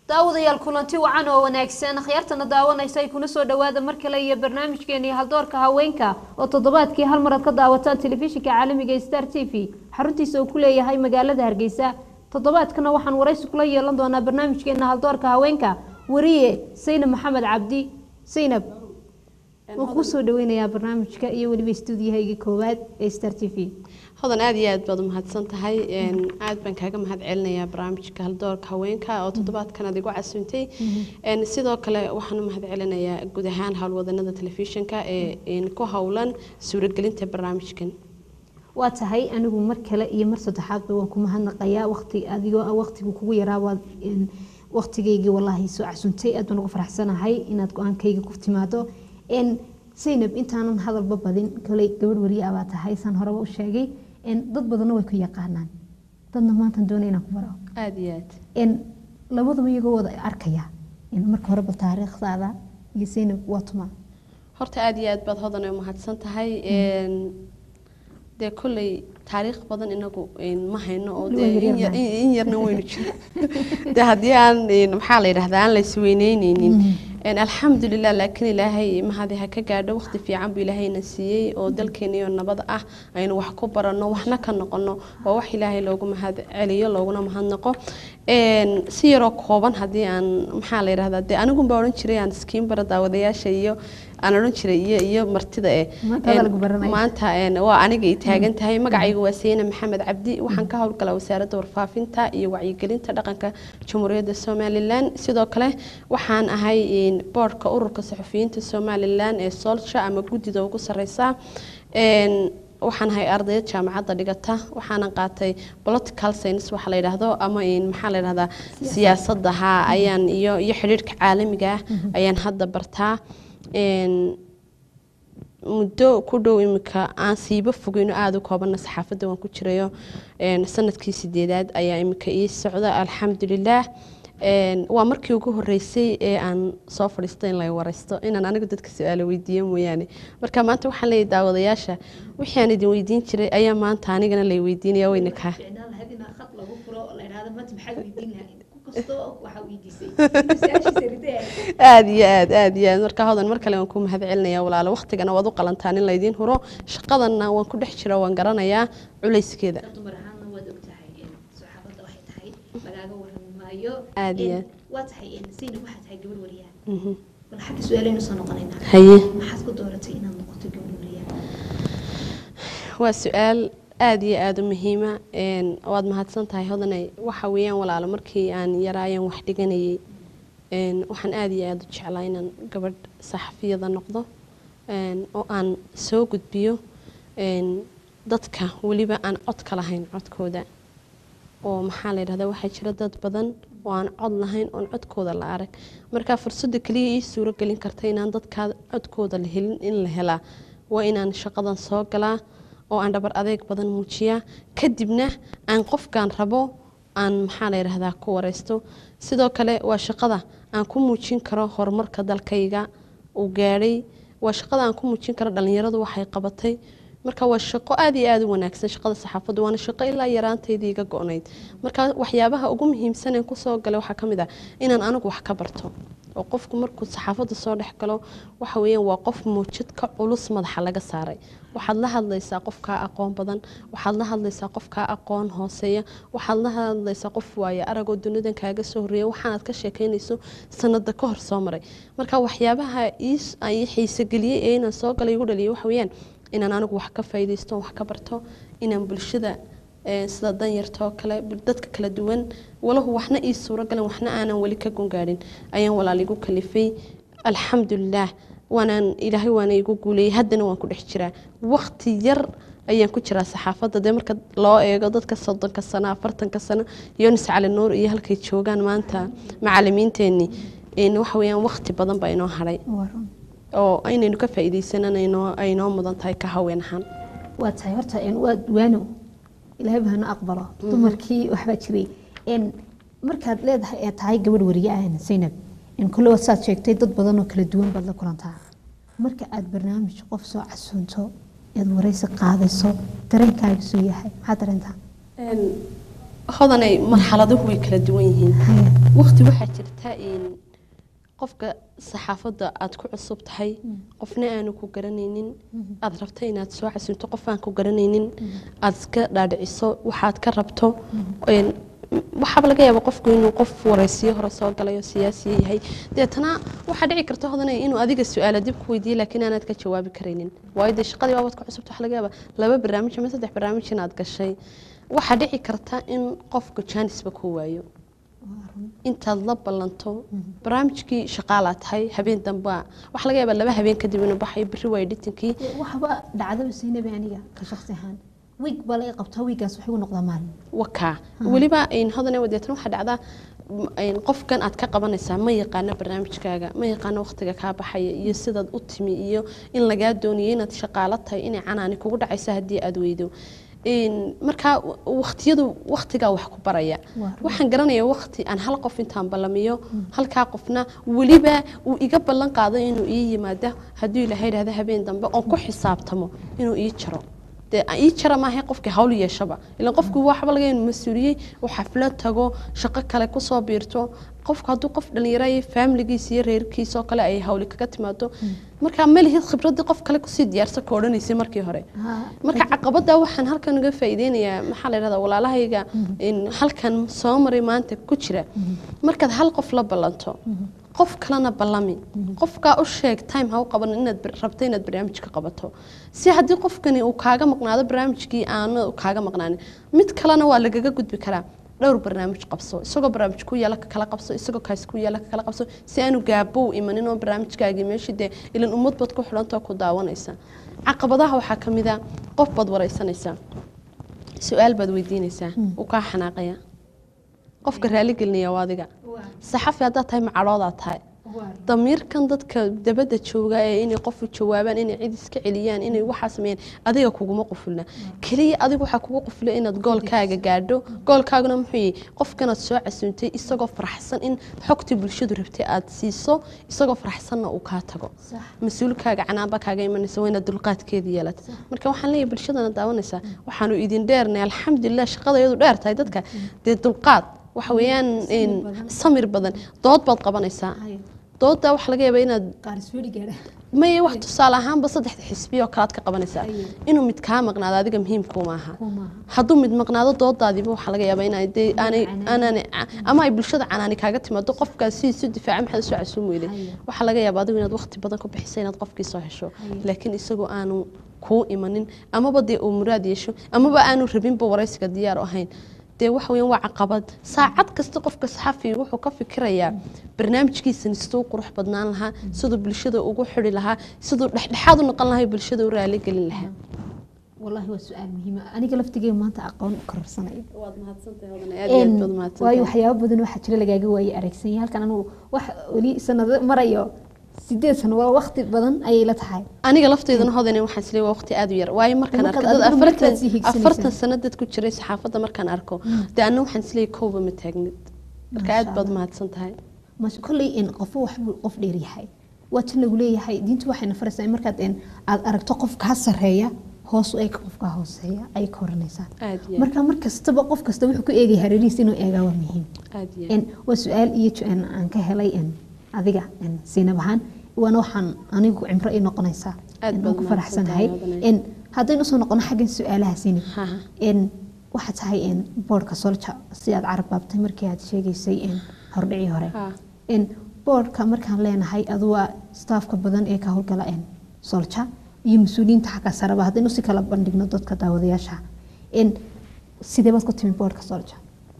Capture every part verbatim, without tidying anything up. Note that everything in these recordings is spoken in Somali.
daawadayaal kulanti wacan oo wanaagsan khiyartana daawanaysa ay kuna soo dhawaada mar kale iyo barnaamijkeena haldoorka haweenka oo toddobaadkii hal mar ka daawataan telefishinka caalamiga Star T V xaruntiisa uu ku leeyahay magaalada Hargeysa. toddobaadkana waxaan waraysi kula yeelan doonaa barnaamijkeena haldoorka haweenka wariye Saynab Maxamed Cabdi. Saynab waan ku soo dhaweynayaa barnaamijka iyo waliba studio-hayga koowaad ee Star T V. hodan aad iyo aad baad u mahadsan tahay een aad baan kaaga mahad celinayaa barnaamijka haldoorka haweenka oo toddobaadkan adigu casuuntay een sidoo kale waxaan u mahad celinayaa guud ahaan hawlwadanada telefishinka ee in ku hawlan suuragelinta barnaamijkan. waa tahay anigu mar kale iyo mar saddexaadba waan ku mahadnaqayaa waqti adigoo waqtigu kugu yaraa waad waqtigeygii wallahi soo casuuntay aad baan ugu faraxsanahay inaad go'aankayga ku timaado. een Saynab intaanan hadalba badin kale gabadh wariye ah tahay san horeba u sheegay een dad badan way ku yaqaanaan dadna maanta doonayna ku baro aad iyo aad een labadaba iyaga wada arkaya in marka hore taariikhdaada iyo Saynab watuma horta aad iyo aad baad hodan u mahadsan tahay een de kulay taariikh badan inagu een ma hayno oo in yarna waynu jira de hadii aan maxaa la yiraahdaa aan la isweyneyneynin een alxamdulillah laakiin ilaahay ma hadaha ka gaadho waqti fiican buu ilaahayna siiyay oo dalkeena iyo nabad ah aynu wax ku barano waxna ka noqono waa wax ilaahay loogu mahad celiyo looguna mahadnaqo een si yaro kooban hadii aan maxaa la yiraahdaa de anigu baa oran jiray aan skiin bar daawadayaasha iyo aan oran jiray iyo iyo martida ee maanta een waa aniga ay taagan tahay magacaygu waa Saynab Maxamed Cabdi waxaan ka howlgalaa wasaaradda warfaafinta iyo wacyigelinta dhaqanka Jamhuuriyadda Soomaaliland sidoo kale waxaan ahay in boardka ururka saxafiyiinta Soomaaliland ee Solsha ama gudida ugu sareysa een waxaan ahay arday jaamacadda dhigata waxaan qaatay political science waxa la yiraahdo ama in maxaa la yiraahdaa siyaasadda ayaan iyo iyo xiriirka caalamiga ah ayaan hadda bartaa een muddo ku dhow imika aan siiba fogeyno aad u koobana saxaafadda waan ku jirayo een sanadkii sideedaad ayaa imika ii socda alxamdulillah een waa markii ugu horeysay ee aan soo fadhiistay in la waraysto inaan anigu dadka su'aalo weydiiyo mooyaane marka maanta waxaan leeyahay daawadayaasha wixii aan idin weydiin jiray ayaa maanta anigana la weydiinaya wayna ka aad iyo aad aad iyo aad marka hodan mar kale waan ku mahad celinayaa walaalo waqtigana waad u qalantaan in la idin huro shaqadana waan ku dhex jira waan garanayaa culayskeeda aad iyo waa tahay in Saynab waxa tahay gabadh wariye ah bal xaq su'aalayna soo noqonaynaa haye maxaad ku dooratay inaad noqoto gabadh wariye waa su'aal aad iyo aad u muhiim ah een waad mahadsan tahay hodanay waxa weeyaan walaalo markii aan yaraayan wax dhiganayay een waxaan aad iyo aad u jeclaa inaan gabadh saxafiyada noqdo een oo aan soo gudbiyo een dadka waliba aan cod ka lahayn codkooda oo maxaa la yiraahdaa waxa jira dad badan oo aan cod lahayn oo codkooda la arag marka fursadda kaliya ii suura gelin kartay inaan dadka codkooda la helin in la helaa waa inaan shaqadan soo galaa oo aan dhabar adeeg badan muujiyaa kadibna aan qofkan rabo aan maxaa la yiraahdaa ku wareysto sidoo kale waa shaqada aan ku muujin karo horumarka dalkayga uu gaaray waa shaqada aan ku muujin karo dhalinyaradu waxay qabatay marka waa shaqo aad iyo aad u wanaagsan shaqada saxaafaddu waana shaqo ilaa yaraanteedii iga go'nayd marka waxyaabaha ugu muhiimsan ee ku soo galay waxa kamid ah inaan anigu wax ka barto oo qofku markuu saxaafadda soo dhex galo waxa weeyaan waa qof muujid ka culus madaxa laga saaray waxaad la hadlaysaa qofka aqoon badan waxaad la hadlaysaa qofka aqoon hooseeya waxaad la hadlaysaa qof waaya arag oo dunidan kaaga soo horeeyay waxaad ka sheekeynayso sanada ka hor soo maray marka waxyaabaha ay xiiso geliyay ee inaan soo galay ugu dhaliyay waxa weeyaan inaan anigu wax ka faa'iideysto wax ka barto inaan bulshada ee sida dan yarto kale dadka kala duwan walahu waxna ii suura galan waxna aanan wali ka gungaarin ayaan walaaligu kalifay alxamdulillah waanaan ilaahay waana igu guuleeyay haddana waan ku dhex jiraa waqti yar ayaan ku jiraa saxaafadda de marka loo eego dadka soddonka sano afartanka sano Yunus Cali Nuur iyo halkay joogaan maanta macallimiinteeni in waxa weeyaan waqti badan baa inoo haray oo aynaynu ka faa'iideysanayno aynoo mudan tahay ka haween ahaan waa tahay horta in waa duwaano ilaahay baa na aqbalo dumarkii waxba jiray in markaad leedahay ee tahay gabadh wariye ah Saynab in kullu wasaad sheegtay dad badan oo kala duwan baad la kulantaa marka aad barnaamij qof soo casuunto aad wareysi qaadayso dareenkaaga soo yahay maxaa dareentaa een hodanay marxaladuhu way kala duwan yihiin waqti waxaa jirta in qofka saxaafadda aad ku cusub tahay qofna aanu ku garanaynin aad rabto inaad soo xasunto qof aan ku garanaynin aad iska dhaadhiciso waxaad ka rabto een waxa laga yaabaa qofku inuu qof waraysiyo hore soo galayo siyaasi yahay deetana waxa dhici karta hodanay inuu adiga su'aalo dib ku weydiiyo laakiin aanad ka jawaabi kareynin waayo shaqadii baad ku cusub tahay laga yaabaa laba barnaamij ama saddex barnaamij inaad gashay waxa dhici karta in qofku jaanisba ku waayo intaad la ballanto barnaamijkii shaqaala tahay habeen dambe waxa laga yaabaa laba habeen kadib inuu baxay biri way dhitinkii waxba dhacdo siinaba aniga ka shaqsi ahaan week balay qabto weekaas waxa uu noqdaa maalin waka waliba in hadana wadeetan waxa dhacda in qofkan aad ka qabanaysaa ma yaqaan barnaamijkaaga ma yaqaan waqtiga ka baxaya iyo sidaad u timi iyo in laga doonayo inaad shaqaala tahay in canaani kugu dhacaysa hadii aad weydo in marka waqtiyadu waqtiga wax ku baraya waxaan garanayaa waqti aan hal qof intaan balamiyo halka qofna waliba uu iga ballan qaaday inuu ii yimaado hadii ilaahay raada habeen dambe oo ku xisaabtamo inuu ii jiro de ay jira ma hay qofkii hawl yeeshaba ila qofku waxba laga yahay mas'uuliyay oo xaflad tago shaqo kale ku soo biirto qofka haduu qof dhalinyaro iyo family-giisa iyo reerkiisa kale ay hawl kaga timaado marka malihid khibrad qof kale ku sii diyaarsan koodhanaysa markii hore marka caqabada waxaan halkan uga faa'iideynayaa maxaa la yiraahdaa walaalahayga in halkan soo maray maanta ku jira markaad hal qof la ballanto qof kalena ballami qofka u sheeg time ha u qaban inaad rabto inaad barnaamij ka qabato si hadii qofkani uu kaaga maqnaado barnaamijkii aan kaaga maqnaanin mid kalena waa lagaga gudbi karaa dhowr barnaamij qabso isagoo barnaamij ku yeela kala qabso isagoo kaas ku yeela kala qabso si aanu gaabo imanin oo barnaamijkaaga meeshii ilan ummad bad ku xidhanto ku daawanaysa caqabadaha waxa kamid ah qof bad waraysanaysa su'aal bad weydiinaysa oo ka xanaaqaya qofka raali gelinaya waadiga saxafi hadda tahay macalooda tahay damiirkan dadka dabada jooga ee inay qof jawaabaan inay cid iska celiyaan inay waxa sameeyaan adiga kuguma qufulna kaliya adiga waxa kugu qufla inaad goolkaaga gaadho goolkaaguna muxuu yahay qofkan aad soo casuuntay isagoo faraxsan in xogta bulshadu rabtay aad siiso isagoo faraxsanna uu ka tago mas'uulkaaga canaaba kaaga imanaysa waa inaad dulqaadkeeda yeelato marka waxaan leeyahay bulshadana daawanaysa waxaanu idin dheernay alxamdulillah shaqadayadu dheer tahay dadka dee dulqaad waxa weeyaan in samir badan dood baad qabanaysaa dooda wax laga yaabaa inaad qaaris weeri gaadha ma ay wax tusaale ahaan ba saddex xisbiyo kala ka qabanaysaa inuu mid ka maqnaado adiga muhiimku ma aha haduu mid maqnaado doodaadiba wax laga yaabaa inay aanay aanay ama ay bulshada canaani kaaga timaado qofkaas si si difaac maxay soo casuumayday wax laga yaabaa adigu inaad waqti badan ku bixisay inaad qofkii soo hesho laakiin isagoo aanu ku imanin ama badii uu muraad yeesho ama ba aanu rabin ba waraysiga diyaar ahayn de wax weyn waa caqabad saacad kasta qofka saxafi wuxuu ka fikirayaa barnaamijkiisa sidoo qurux badnaan lahaa sidoo bulshada ugu xiri lahaa sidoo dhaxdhaxaad u noqon lahaa bulshada u raali galin lahaa wallahi waa su'aal muhiim ah aniga laftigay maanta aqoon u kororsanay waad mahadsantahay wadana aad iyo aad mahadsantahay waayo waxyaabo badan waxa jira lagaaga waayay aragsan halkan anu wax wali sanad marayo sideed sano waa waqti badan ay la tahay aniga lafteedana hodanay waxaan isleeyahay waa waqti aad u yar waayo markaan arko dad afartan afartan sano dad ku jiray saxaafadda markaan arko daana waxaan isleeyahay kooba ma taagnid marka aad baad mahadsan tahay ma kulli in qof wax qof dheer yahay waxa lagu leeyahay diintu waxayna faraysaa markaad in aad aragto qof ka sareeya hoos u eeg qofka hooseeya ay koranaysaa marka mar kastaba qof kasta wuxuu ku eegay hareerihiisa inuu eegaa waa muhiim aad iyo in waa su'aal iyo jaan aan ka helay in adiga in siinabahan wana waxaan anigu cimro ay noqonaysaa aad baad ku faraxsanahay in hadaynu soo noqono xaggan su'aalaha siin in waxa tahay in boardka solja si aad carab baabtay markii aad sheegaysay in hordhici hore in boardka markaan leenahay adu waa staafka badan ee ka howlgala in solja iyo mas'uuliyiinta xagga saraba hadaynu si kala bandhigno dadka daawadayaasha in sidee baad ku timi boardka solja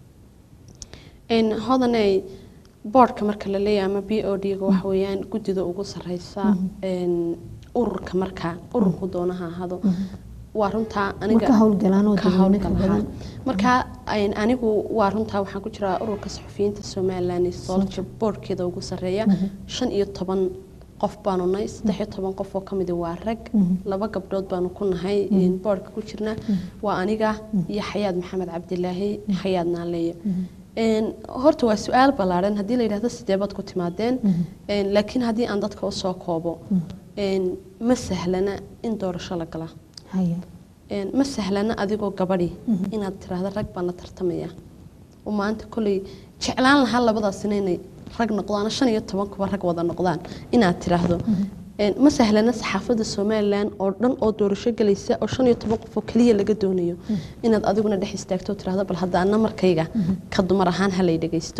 in hodanay boardka marka la leeyahay ama B O D ga waxa weeyaan gudida ugu sareysa een ururka marka ururku doonaha hado waa runta aniga ka howlgalaan oo dadweynaha badan marka aan anigu waa runta waxaan ku jiraa ururka saxafiyiinta Soomaaliland Soldier boardkeeda ugu sareeya shan iyo toban qof baanu nahay saddex iyo toban qof oo kamid ah waa rag laba gabdhood baanu ku nahay in boardka ku jirna waa aniga iyo Xayaad Maxamed Cabdilaahi Xayaad Naaleeye een horta waa su'aal balaaran hadii la yiraahdo sidee baad ku timaadeen een laakiin hadii aan dadka u soo koobo een ma sahlana in doorasho la gala haya een ma sahlana adigoo gabadhi inaad tiraahdo rag baan la tartamaya oo maanta kolay jeclaan lahaa labadaas inay rag noqdaan shan iyo toban kuba rag wada noqdaan inaad tiraahdo ma sahlana saxaafadda Soomaaliland oo dhan oo doorasho galaysa oo shan iyo toban qof oo kaliya laga doonayo inaad adiguna dhex istaagto tiraahdo bal haddaana markayga ka dumar ahaan halay dhageysto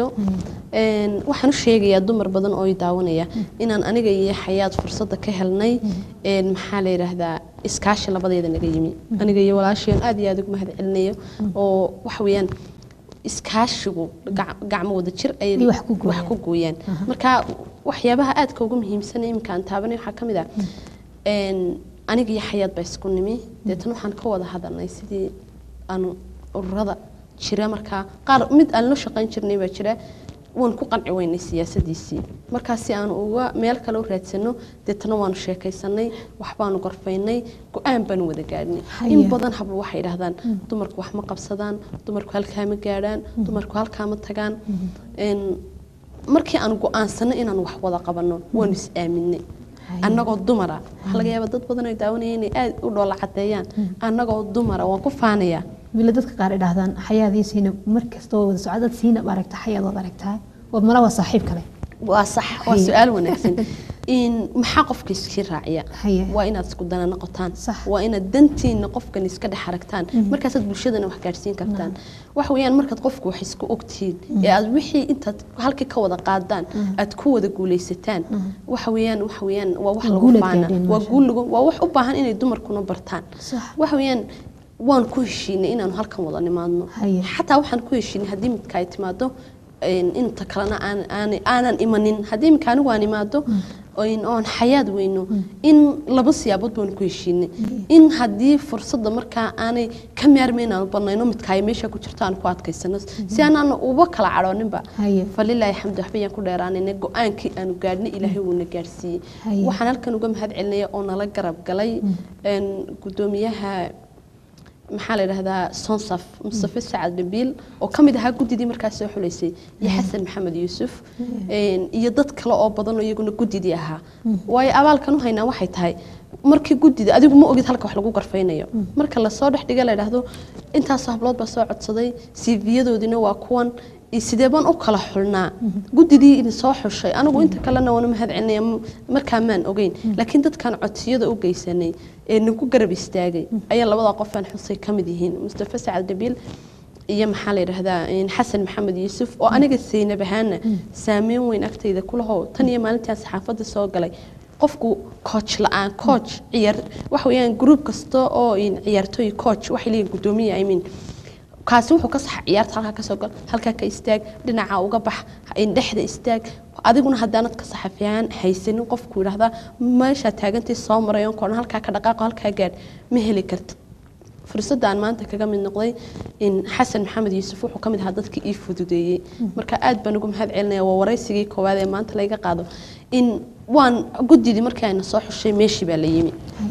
een waxaan u sheegayaa dumar badan oo ay daawanaya inaan aniga iyo xayaad fursada ka helnay een maxaa la yiraahdaa iskaashi labadeeda naga yimi aniga iyo walaasheen aad iyo aad ugu mahad celinayo oo wax weeyaan iskaashigu gacmo wada jir ay wax ku gooyaan marka waxyaabaha aadka ugu muhiimsan ee imkaan taabanay waxa kamid ah een aniga iyo xayaad baa isku nimi deetan waxaan ka wada hadalnay sidii aan ururada jira marka qaar mid aan la shaqayn jirnay baa jira waan ku qanci weynay siyaasadiisii marka si aan uga meel kale u raadsano deetana waan sheekaysanay wax baan gorfaynay go'aan baan wada gaadhnay in badan hablo waxay yiraahdaan dumarku wax ma qabsadaan dumarku halka ma gaadhaan dumarku halka ma tagaan een markii aan go'aansanay inaan wax wada qabano waan is aaminay annagoo dumara waxa laga yaabaa dad badan ay daawanayeen inay aad u dhoola cadeeyaan annagoo dumara waan ku faanaya bila dadka qaar ay dhahdaan xayaadiisina markasta wada socodad siina aragta xayaadada aragtaa wad mala waa saaxiib kale waa sax waa su'aal wanaagsan in maxaa qofka iska raaciya waa inaad isku dana noqotaan waa inaad dantiina qofkan iska dhex aragtaan markaas aad bulshadana wax gaarsiin kartaan wax weeyaan markaad qofku wax isku ogtiin ee aad wixii intaad halkii ka wada qaadaan aad ku wada guuleysataan wax weeyaan wax weeyaan waa wax lagu faana waa guul waa wax u baahan inay dumarkuna bartaan wax weeyaan waan ku heshiinay inaan halkan wada nimaadno xataa waxaan ku heshiinay hadii midka ay timaado in inta kalena aan aan aanan imanin hadii midka anigu aan imaado in oon xayaad weyno in laba siyaabood baan ku heshiinay in hadii fursadda marka aanay ka meermeynaan banayno midka ay meesha ku jirtaan ku adkaysano si aan uba kala cadhooninba falilaahi xamdu waxbaan ku dheeraanay go'aankii aan gaadhnay ilaahay uu na gaarsiiyay waxaan halkan uga mahad celinaya oo nala garab galay een gudoomiyaha maxaa la yiraahdaa Sonsaf Mustafa Saad Nabil oo kamid ahaa gudidii markaas soo xuleysay iyo Xasan Maxamed Yuusuf een iyo dad kale oo badan oo iyaguna gudidii ahaa way abaalkan u haynaa waxay tahay markii gudida adigu ma ogid halka wax lagu garfaynayo marka la soo dhex dhiga la yiraahdo intaas hablood ba soo codsaday C V-yadoodina waa kuwan sidee baan u kala xulnaa gudidii in soo xushay anigu inta kalena waan mahad celinay marka maan ogeyn laakiin dadkan codsiyada u geysanay ee nagu garab istaagay ayaa labada qof aan xusay kamid yihiin Mustafa Saad Nabil iyo maxaa la yiraahdaa in Xasan Maxamed Yuusuf oo aniga Seynab ahaana saameyn weyn agtayda ku laho tan iyo maalintii saxaafadda soo galay qofku coach la'aan coach ciyaar wax weeyaan group kasta oo in ciyaartooy coach wax leeyahay gudoomiye I mean kaasi wuxuu ka sax ciyaarta halka ka soo gal halka ka istaag dhinaca uga bax in dhexda istaag adiguna hadaanad ka saxafiyaan haysan qofku yiraahdaa meesha taagantay soo marayo koon halka ka dhaqaaqo halka gaad ma heli karto fursadaan maanta kaga mid noqday in Xasan Maxamed Yuusuf wuxuu kamid ahaa dadkii ii fududeeyay marka aad baan ugu mahad celinaya waa waraysigii koowaad ee maanta laga qaado in waan gudidii markii ayna soo xushay meeshii baa la yimi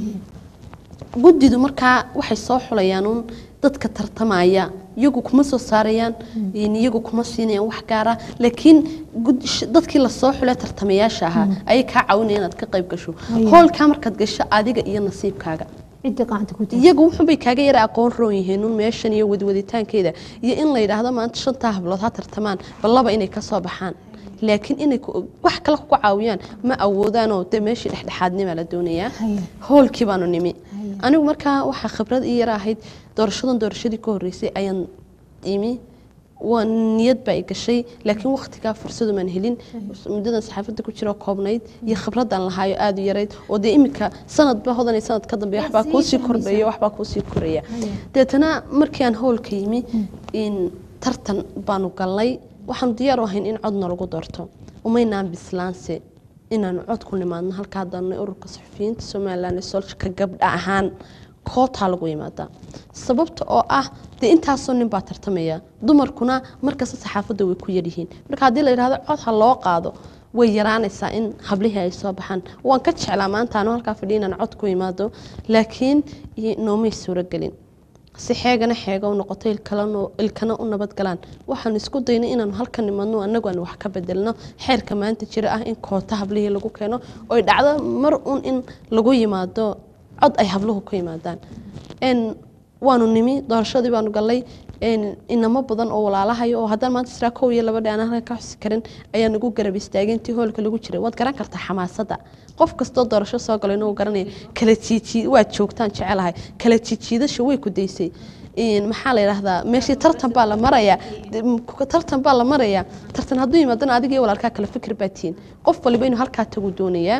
gudidu marka waxay soo xulayaan dadka tartamaya iyagu kuma soo saarayaan iyagu kuma siinayaan wax gaar ah laakiin dadkii la soo xulay tartamayaasha ahaa ay ka caawinayaan inaad ka qayb gasho hoolka markaad gasho adiga iyo nasiibkaaga inta qaanta ku tahay iyagu wuxuu bay kaaga yara aqoon roon yihiin meeshan iyo wadwaditaankeeda iyo in la yiraahdo maanta shanta hablood ha tartamaan balaba inay ka soo baxaan laakiin inay wax kale ku caawiyaan ma awoodaan oo meeshii dhexdhexaadnimo la doonayaa hoolkii baanu nimi anigu marka waxa khibrad ii yar ahayd doorashadan doorashadii ka horeysay ayaan imi waan niyad bay gashay laakiin waqtiga fursad ma helin muddada saxaafadda ku jiro koobnayd iyo khibradan lahaayo aad u yarayd oo de imika sanad ba hodanay sanad ka dambeeyo waxba ku sii kordhayo waxba ku sii koraya deetana markii aan hoolka yimi in tartan baanu galnay waxaan diyaar u ahayn in codna lagu doorto umaynaan bislaanse inaan cod ku nimaadno halka hadana ururka saxafiyiinta Soomaaliland ee solka gabdha ahaan koota lagu yimaada sababta oo ah de intaas oo nin baa tartamaya dumarkuna markaas saxaafadda way ku yarihiin marka hadii la yiraahdo cod ha loo qaado way yaraanaysaa in hablihi ay soo baxaan waan ka jeclaa maanta aan halka fadhiinaan cod ku yimaado laakiin noomay suuragelin si xeegana xeega u noqotay ilkalano ilkana u nabad galaan waxaan isku daynay inaan halkan nimaadno anagu aan wax ka bedelno xeerka maanta jira ah in koota hablihi lagu keeno oo dhacdo mar uun in lagu yimaado cod ay habluhu ku yimaadaan in waanu nimi doorashadii baanu galay een inama badan oo walaalahayo oo haddana maanta israa kow iyo laba dhan halka ka xusi karin ayaa nagu garab istaageentii hoolka lagu jiray waad garan kartaa xamaasada qof kastoo doorasho soo galay inuu garanay kala jiiji waad joogtaan jecelahay kala jiijidasho way ku daysay in maxaa la yiraahdaa meeshii tartan baa la maraya tartan baa la maraya tartan hadduu yimaadana adiga iyo walaalkaa kala fikir baatiin qof waliba inuu halkaa tagu doonayaa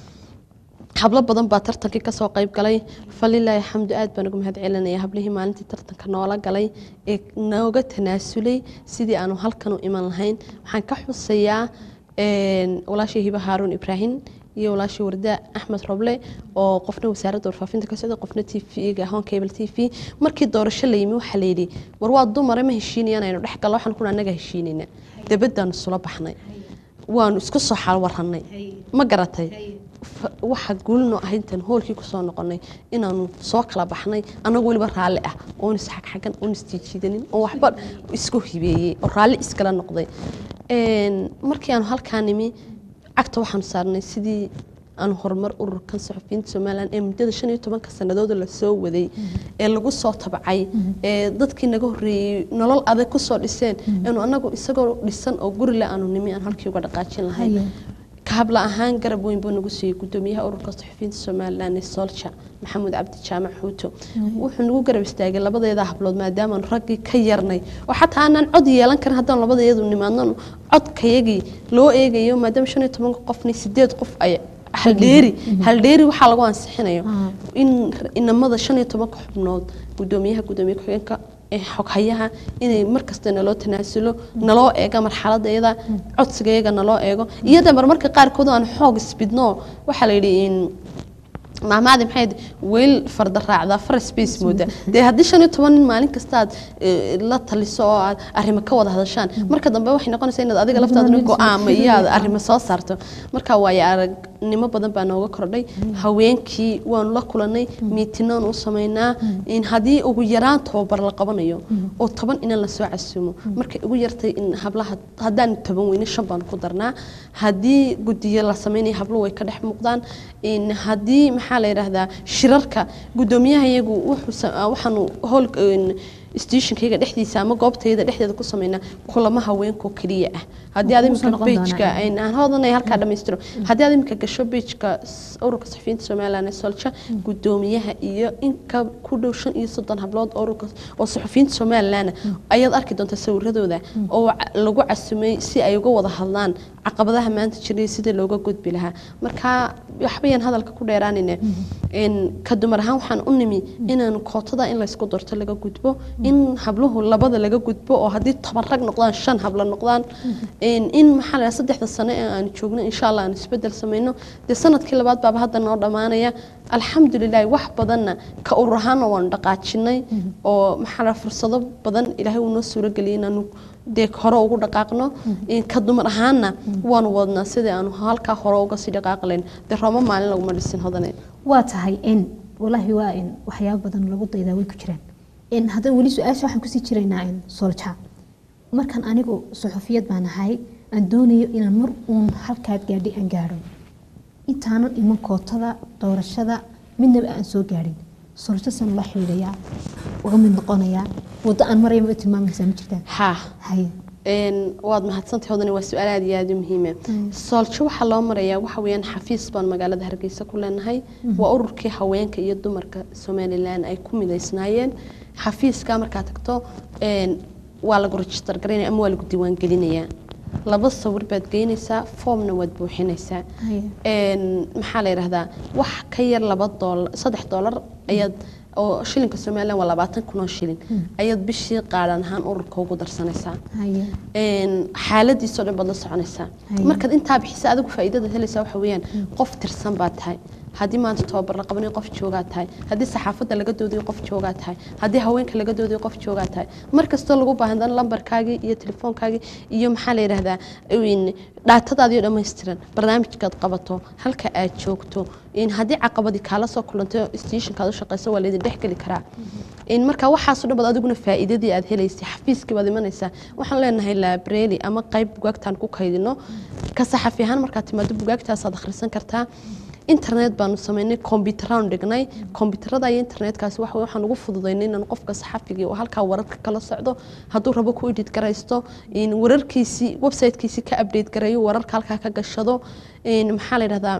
hablo badan baa tartankii ka soo qayb galay falilaahi xamdu aad baan ugu mahad celinaya hablihii maalintii tartanka noola galay ee nooga tanaasulay sidii aanu halkan u iman lahayn waxaan ka xusayaa een walaashii hiba haaruun ibraahim iyo walaashii warda axmed roble oo qofna wasaaradda warfaafinta ka socda qofna t v-ga hoon cable t v markii doorasho la yimi waxa la yidhi war waa dumar ma heshiinayaan aynu dhex gallo waxaan kuna annaga heshiinayna dabaddaanu sula baxnay waanu isku soo xaal warranay ma garatay waxa guulno ahayntan hoolkii ku soo noqonay inaanu soo kala baxnay anagu waliba raalli ah oo is xaq xaqan oo is tiijidanin oo waxba isku hibeeyay oo raalli iskala noqday een markii aanu halkaan nimi cagta waxaan saarnay sidii aan horumar ururkan saxafiyiinta Soomaaliland ee muddada shan iyo toban sanadood la soo waday ee lagu soo tabcay ee dadkii naga horeeyay nolol adag ku soo dhiseen inuu anagu isagoo dhisan oo guri la aanu nimi aan halkii uga dhaqaajin lahayn كهبل أهان قرب وين بنقصي قدوميها أورك صحفيين الصومال سولشا محمود عبد الجامع حوتو وحنو قرب استاجل لبضي ذا حبلود ما دام نرقي كيرني وحتى أنا عضي لان كان هذا لبضي يدو نمانن عض كيجي لو إيجي يوم ما دام شنو تمن قفني سديد قف أي هالديري هالديري وحلقان سحنا يوم إن إن ماذا شنو تمن قفنود قدوميها قدومي كينك xoghayaha inay markasta naloo tanaasulo naloo eego marxaladda iyada codsigeega naloo eego iyada marmarka qaarkood aan xoog isbidno waxa la yiri in maamaadi maxay weel farda raacda far space mooda de hadii shan iyo toban maalin kasta aad la taliso oo aad arrimo ka wada hadashaan marka dambe waxay noqonaysaa inaad adiga laftaada go'aan iyo arrimo soo saarto marka way aragnimo badan baa nooga kordhay haweenkii waan la kulanay miitinaan u sameynaa in hadii ugu yaraan tababar la qabanayo oo toban in la soo casuumo marka ugu yartay in hablaha hadaan toban weyne shan baan ku darnaa hadii gudiyo la sameeyay hablo way ka dhex muuqdaan in hadii la yiraahdaa shirarka gudoomiyaha iyagu wuxuu waxaanu hool stationkayga dhexdiisa ama goobtayda dhexdeeda ku sameeyna kulama haweenku kaliya ah hadii aad imika page-ka aan hodanay halka dhameystiro hadii aad imika gasho page-ka ururka saxafiyiinta Soomaaliland Solcha gudoomiyaha iyo in ka ku dhow shan iyo soddon hablood ururka oo saxafiyiinta Soomaaliland ayaad arki doontaa sawiradooda oo lagu casumay si ay uga wada hadlaan caqabadaha maanta jiray sida looga gudbi lahaa marka waxbayaan hadalka ku dheeraanina in ka dumar ahaan waxaan u nimi inaan kootada in la isku dorto laga gudbo in habluhu labada laga gudbo oo hadii toban rag noqdaan shan habla noqdaan in in maxaa la saddexda sano ee aan joogno insha Allah aan isbedel sameeyno de sanadkii labaad baaba hadda noo dhamaanaya alxamdulillah wax badanna ka ururahana waan dhaqaajinay oo maxaa la fursado badan Ilaahay uu noo suura galiyay inaan de hore ugu dhaqaaqno in ka dumar ahaana waan wadnaa sida aan halka hore uga sii dhaqaaqleen de Roma maalin lagu madhisin hodanay waa tahay in wallahi waa in waxyaabo badan lagu daydaa way ku jiraan in hada wali su'aasha waxaan ku sii jiraynaa in Solcha markan anigu saxafiyad baan ahay aan doonayo inaan mar uun halkaad gaadhi aan gaaro intaan iman kootada doorashada midna aan soo gaarin Solcha san la xiriiraya uga mid noqonaya wada aan maray ma tilmaamaysaa ma jirtaa ha hay een waad mahadsantahay hodani waa su'aal aad iyo aad u muhiim ah Solcha waxa loo marayaa waxa weeyaan xafiis baan magaalada Hargeysa ku leenahay waa ururkii haweenka iyo dumarka Soomaaliland ay ku mideysnaayeen xafiiska marka tagto een waa lagu register gareynaa ama waa lagu diiwaan gelinayaa laba sawir baad geynaysaa formna waad buuxinaysaa een maxaa la yiraahdaa wax ka yar laba doolar saddex doolar ayaad oo shilinka Soomaaliland waa labaatan kun oo shilin ayaad bishii qaadan ahaan ururka ugu darsanaysaa een xaaladiisa oo dhan baad la soconaysaa marka inta bixisa adigu faa'iidada helaysaa waxa weeyaan qof tirsan baad tahay hadii maanta tababar la qabanay qof jooga tahay hadii saxaafadda laga doodiyo qof jooga tahay hadii haweenka laga doodiyo qof jooga tahay markasta lagu baahan lambarkaaga iyo telefoonkaaga iyo maxaa la yiraahdaa in dhaatadaada dhameystiran barnaamijkaad qabato halka aad joogto in hadii caqabadi kala soo kulanto stationkaad u shaqeyso waa leedin dhexgali karaa in marka waxa soo dhabad adiguna faa'iidadii aad helaysay xafiiskii baad imanaysaa waxaan leenahay library ama qayb bugaagtaan ku kaydino ka saxafiyahan marka timaado bugaagtaas aad akhrisan kartaa internet baanu sameynay computeraan dhignay computerada iyo internetkaasi waxa waxaan ugu fududeynay in qofka saxafiga oo halka wararka kala socdo haduu rabo ku edit garaysto in wararkiisi website-kiisi ka update gareeyo wararka halka ka gashado in maxaa la yiraahdaa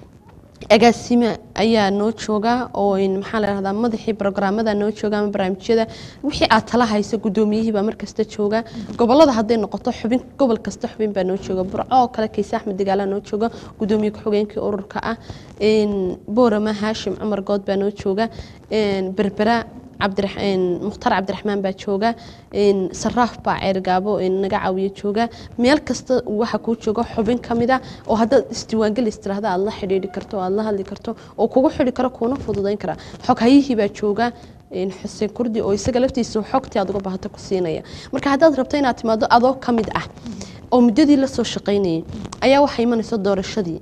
agaasima ayaa noo jooga oo in maxaa la yiraahdaa madaxii barnaamijyada noo jooga ama barnaamijyada wixii aad tala hayso gudoomiyihii baa markasta jooga gobolada haday noqoto xubin gobol kasta xubin baa noo jooga burco kale Kaysa Axmed Digaala noo jooga gudoomiye ku xigeenkii ururka ah in Boorama Haashim Umar Good baa noo jooga in Berbera Cabdiraxmaan Mukhtar Cabdiraxmaan baa jooga in Saraaf baa Ceergaabo in naga caawiyo jooga meel kasta waxa ku jooga xubin kamida oo hadda isdiiwaangal istiraahada aad la xiriiri karto aad la hadli karto oo kugu xiri karo kuna fududeyn kara xoghayihi baa jooga in Xuseen Kurdi oo isaga laftiisa xogtii aad uga baahato ku siinaya marka haddaad rabto inaad timaado adoo kamid ah oo muddadii la soo shaqeynayay ayaa waxa imanaysa doorashadii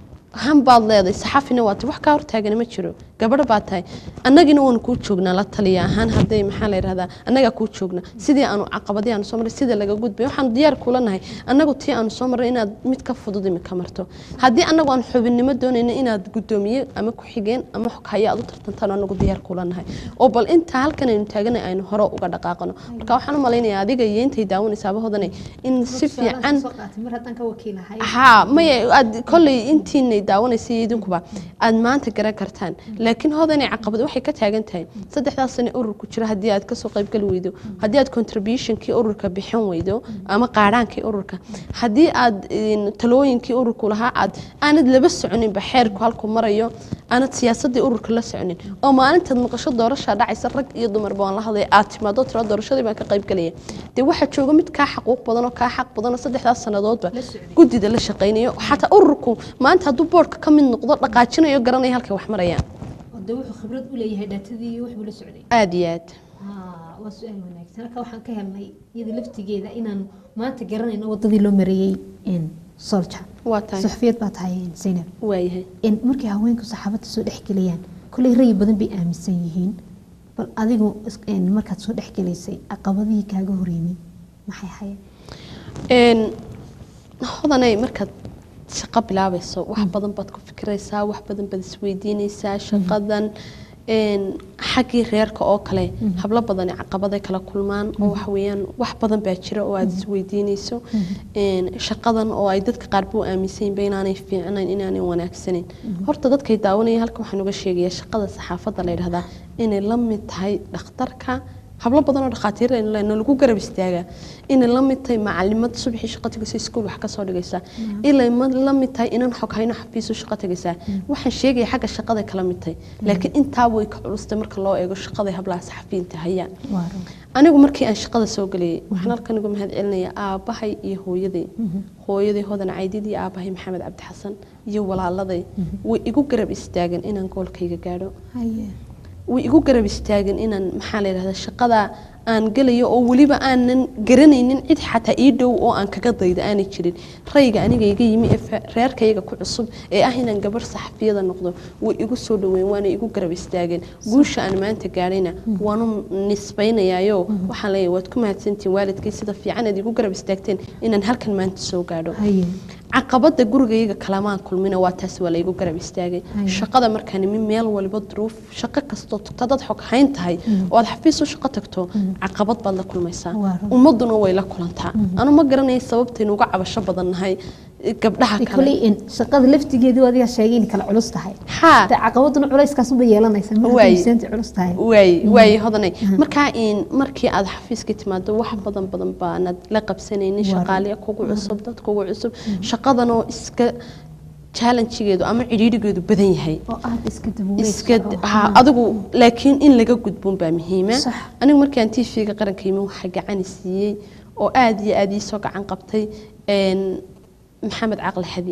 han baad leedahay saxafina waad wax ka hortaagan ma jiro gabadh baad tahay annagina waan ku joognaa la taliya ahaan haday maxaa la yiraahdaa annaga ku joogna sidii aanu caqabadii aan soo maray sida laga gudbay waxaan diyaar ku lanahay annagu tii aan soo maray inaad mid ka fududimi ka marto hadii annagu aan xubinnimo doonayna inaad gudoomiye ama ku xigeen ama xoghaye aad u tartantaan annagu diyaar ku lanahay oo bal inta halkan aynu taaganay aynu hore uga dhaqaaqano marka waxaan u maleynayaa adiga iyo intay daawanaysaaba hodanay in si fiican mar hadan ka wakiilahay ha ma aad kulli intii daawanaysa idinkuba aad maanta garan kartaan laakiin hodanay caqabad waxay ka taagan tahay saddexdaas sano ururku jira hadii aad ka soo qayb gal weydo hadii aad contribution-kii ururka bixin weydo ama qaaraankii ururka hadii aad talooyinkii ururku lahaa aad aanad laba soconin ba xeerku halku marayo aanad siyaasadii ururka la soconin oo maalinta maqasho doorasho dhacaysa rag iyo dumar baan la hadlay aad timaado tiro doorashadii baan ka qayb galay de waxa jooga mid ka xaquuq badan oo ka xaq badan saddexdaas sanadoodba gudida la shaqeynayo xataa ururku maanta haduu boardka ka mid noqdo dhaqaajinayo garanay halka wax marayaan oo wuxuu khibrad u leeyahay datadii iyo wax uu la socday aad iyo aad haa waa su'aal wanaagsan halka waxaan ka helnay iyada laftigeeda inaan maanta garanayno wadadii loo mareeyay in soldier waa tahay saxafiyad baa tahay Zainab waayahay in markii haweenku saxaafadda soo dhaxgeliyaan kulay ray badan bay aaminsan yihiin bal adigu in markaad soo dhaxgelaysay caqabadii kaaga horeeyay maxay hayeen in hodanay markaad shaqo bilaabayso wax badan baad ku fikiraysaa wax badan baad isweydiinaysaa shaqadan een xaqii reerka oo kale habla badan caqabada kala kulmaan oo wax weeyaan wax badan baa jira oo aad isweydiinayso een shaqadan oo ay dadka qaar buu aaminsan beenaanay fiicnayn inaanay wanaagsaneyn horta dadkay daawanaya halka waxaan uga sheegayaa shaqada saxaafadda la yiraahdaa inay la mid tahay dhakhtarka hablo badan oo dhaqaatiir ah in lagu garab istaaga in la mid tahay macallimad subaxii shaqo tagaysa iskuul wax ka soo dhigaysa ilaa la mid tahay inaan xog hayno xafiis shaqo tagaysa waxaan sheegay xagga shaqada kala mid tahay laakiin inta way ka culustay marka loo eego shaqada hablaha saxafiyiinta hayaan anigu markii aan shaqada soo galay waxaan halkan uga mahad celinayaa aabahay iyo hooyaday hooyaday hodan caydidii aabahay maxamed cabdi xasan iyo walaaladay way igu garab istaagan inaan goolkayga gaadho way igu garab istaagan inaan maxaa la yiraahdaa shaqada aan galayo oo waliba aanan garanaynin cid xataa ii dhow oo aan kaga daydo aan jirin rayga aniga iga yimi reerkayga ku cusub ee ah inaan gabar saxafiyada noqdo way igu soo dhaweyn waana igu garab istaagan guusha aan maanta gaarayna waanu nisbaynayaayo waxaan leeyahay waad ku mahadsantiin waalidkay sida fiican aad igu garab istaagteen inaan halkan maanta soo gaadho caqabada gurigayga kalamaan kulmina waa taas waa la igu garab istaagay shaqada markaan min meel waliba duruuf shaqo kasto tagtad xog hayn tahay oo aad xafiis u shaqo tagto caqabad baad la kulmaysaa ummaduna way la kulantaa anu ma garanay sababteen uga cabasho badanahay gabdhaha kale kulay in shaqada laftigeedu wadiga sheegay in kala culus tahay ha caqabaduna culayskaas u yeelanaysa markii culus tahay way way hodanay marka in markii aad xafiiska timaado wax badan badan baanad la qabsanaynin shaqaale kugu cusub dad kugu cusub shaqadan oo iska challenge-geedu ama ciriirigeedu badan yahay oo aad iska dabuurayso iska ha adigu laakiin in laga gudboon baa muhiim ah anigu markii aan T V-ga qarankayma waxa gacan siiyay oo aad iyo aad ii soo gacan qabtay een maxamed caqli xadi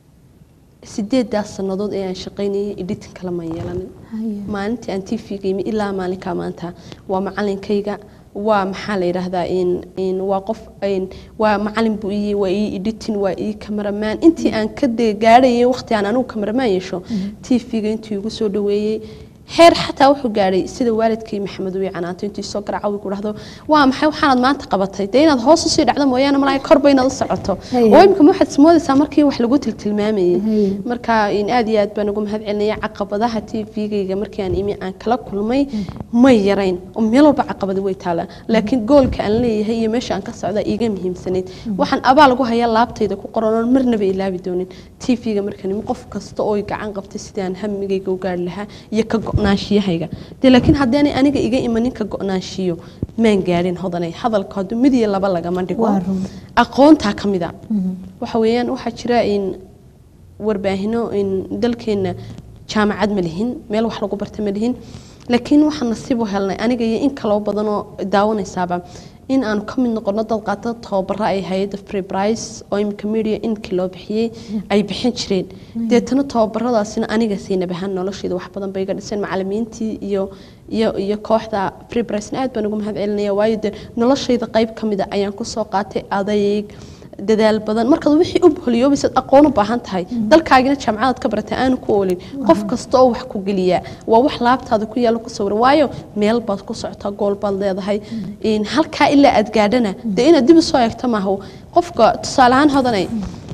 sideedaas sanadood ee aan shaqaynayay editing kala ma yeelanin maalintii aan T V-ga ilaa maalinka maanta waa macalinkayga waa maxaa la yiraahdaa in in waa qof in waa macallin buu ii waa ii editing waa ii cameraman intii aan ka gaadhay waqti aan anigu cameraman yeesho T V-ga intii ugu soo dhaweeyay heer xataa wuxuu gaaray sida waalidkii maxamed uu canaanto intii soo garaaco ku dhahdo waa maxay waxaanad maanta qabatay de inaad hoos u sii dhacdo mooyaane malaay korba inaad u socoto oo imka waxaad ismoodaysaa markii wax lagu tiltilmaamayay marka in aad iyo aad baan ugu mahadcelinaya caqabadaha T V-gayga markii aan imi aan kala kulmay may yarayn oo meel walba caqabad way taala laakiin goolka aan leeyahay iyo meesha aan ka socda iiga muhiimsaneed waxaan abaal ugu hayaa laabtayda ku qoran marnaba ilaabi doonin T V-ga markaan qof kasta oo gacan qabtay sidaan hamigayga u gaar lahaa iyo ka go'naanshiyahayga de laakiin haddii aniga iga imanin ka go'naanshiyo maan gaarin hodanay hadalka hadu mid iyo laba laga ma dhigo aqoonta kamida waxa weeyaan waxa jira in warbaahino in dalkeena jaamacad ma lihin meel wax lagu bartay ma lihin laakiin waxaan nasiib u helnay aniga iyo in kala badan oo daawanaysaaba in aan ka mid noqono dad qaata tababaro ay hay'adda Free Price oo imka media in kilo bixiyay ay bixin jireen deetana tababaradaasina aniga siina bahan noloshayda wax badan bay iga dhiseen macallimiintii iyo iyo iyo kooxda Free Price aad baan ugu mahadcelinayaa waayo noloshayda qayb kamid ah ayaan ku soo qaatay adayg dadaal badan markaad wixii u buuliyo bisad aqoon u baahan tahay dalkaagina jaamacad ka baratay aan ku oolin qof kasta oo wax ku galiya waa wax laabtaada ku yaalo ku sawir waayo meel baad ku socotaa gool baad leedahay in halka ilaa aad gaadhana de inaad dib u soo eegto maaho qofka tusaalahan hodanay